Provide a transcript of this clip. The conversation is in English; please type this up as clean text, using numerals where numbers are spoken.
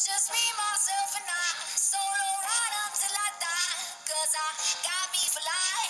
just me, myself, and I. Solo ride until I die. 'Cause I got me for life.